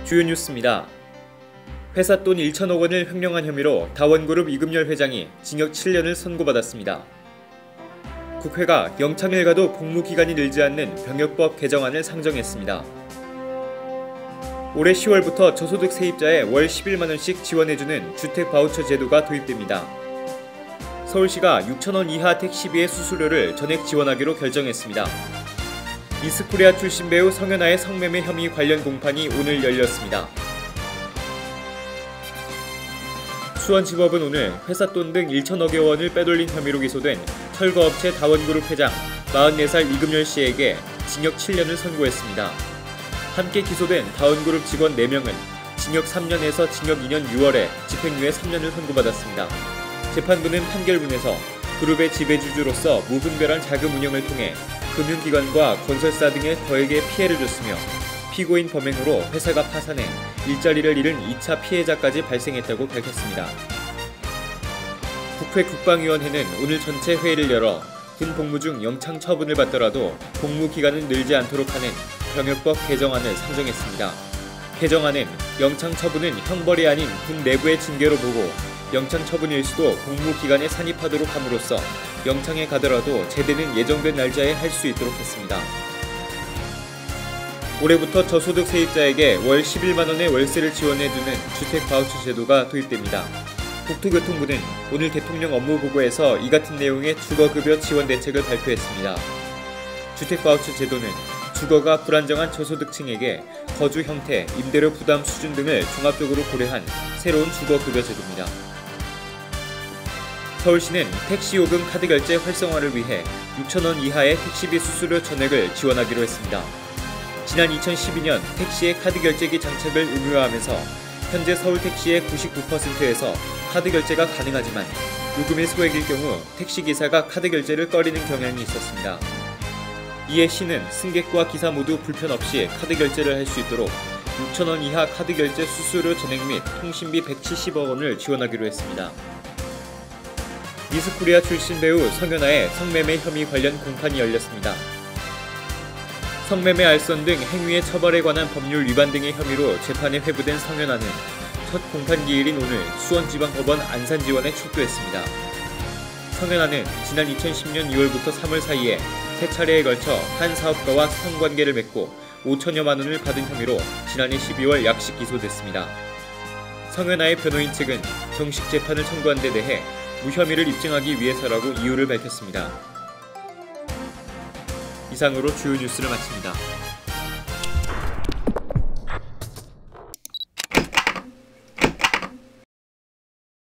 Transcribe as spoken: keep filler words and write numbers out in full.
주요 뉴스입니다. 회사 돈 천억 원을 횡령한 혐의로 다원그룹 이금열 회장이 징역 칠 년을 선고받았습니다. 국회가 영창을 가도 복무기간이 늘지 않는 병역법 개정안을 상정했습니다. 올해 시월부터 저소득 세입자에 월 십일만 원씩 지원해주는 주택 바우처 제도가 도입됩니다. 서울시가 육천 원 이하 택시비의 수수료를 전액 지원하기로 결정했습니다. 미스코리아 출신 배우 성현아의 성매매 혐의 관련 공판이 오늘 열렸습니다. 수원지법은 오늘 회사 돈 등 천억여 원을 빼돌린 혐의로 기소된 철거업체 다원그룹 회장 마흔네 살 이금열 씨에게 징역 칠 년을 선고했습니다. 함께 기소된 다원그룹 직원 네 명은 징역 삼 년에서 징역 이 년 유월에 집행유예 삼 년을 선고받았습니다. 재판부는 판결문에서 그룹의 지배주주로서 무분별한 자금 운영을 통해 금융기관과 건설사 등의 거액의 피해를 줬으며 피고인 범행으로 회사가 파산해 일자리를 잃은 이 차 피해자까지 발생했다고 밝혔습니다. 국회 국방위원회는 오늘 전체 회의를 열어 군 복무 중 영창 처분을 받더라도 복무기간은 늘지 않도록 하는 병역법 개정안을 상정했습니다. 개정안은 영창 처분은 형벌이 아닌 군 내부의 징계로 보고 영창 처분일 수도 복무기간에 산입하도록 함으로써 영창에 가더라도 제대는 예정된 날짜에 할 수 있도록 했습니다. 올해부터 저소득 세입자에게 월 십일만 원의 월세를 지원해주는 주택 바우처 제도가 도입됩니다. 국토교통부는 오늘 대통령 업무보고에서 이 같은 내용의 주거급여 지원 대책을 발표했습니다. 주택 바우처 제도는 주거가 불안정한 저소득층에게 거주 형태, 임대료 부담 수준 등을 종합적으로 고려한 새로운 주거급여 제도입니다. 서울시는 택시요금 카드 결제 활성화를 위해 육천 원 이하의 택시비 수수료 전액을 지원하기로 했습니다. 지난 이천십이 년 택시의 카드 결제기 장착을 의무화하면서 현재 서울 택시의 구십구 퍼센트에서 카드 결제가 가능하지만 요금이 소액일 경우 택시기사가 카드 결제를 꺼리는 경향이 있었습니다. 이에 시는 승객과 기사 모두 불편 없이 카드 결제를 할 수 있도록 육천 원 이하 카드 결제 수수료 전액 및 통신비 백칠십억 원을 지원하기로 했습니다. 미스코리아 출신 배우 성현아의 성매매 혐의 관련 공판이 열렸습니다. 성매매 알선 등 행위의 처벌에 관한 법률 위반 등의 혐의로 재판에 회부된 성현아는 첫 공판 기일인 오늘 수원지방법원 안산지원에 출두했습니다. 성현아는 지난 이천십 년 유월부터 삼월 사이에 세 차례에 걸쳐 한 사업가와 성관계를 맺고 오천여만 원을 받은 혐의로 지난해 십이월 약식 기소됐습니다. 성현아의 변호인 측은 정식 재판을 청구한 데 대해 무혐의를 입증하기 위해서라고 이유를 밝혔습니다. 이상으로 주요 뉴스를 마칩니다.